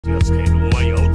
気が使えるうまいアウト